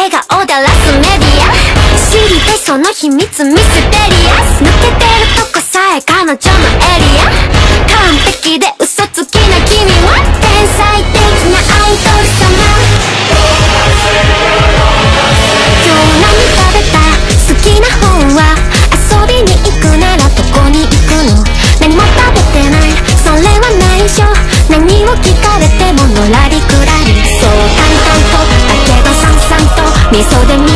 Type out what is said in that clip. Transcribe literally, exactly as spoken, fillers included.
笑顔で荒らすメディア、知りたいその秘密ミステリアス、抜けてるとこさえ彼女のエリア、完璧で嘘つきな君は天才的なアイドル様。今日何食べた？好きな本は？遊びに行くならどこに行くの？何も食べてない、それは内緒。何を聞かれてものらりくらり、そう淡々とだけどさんさんと味噌で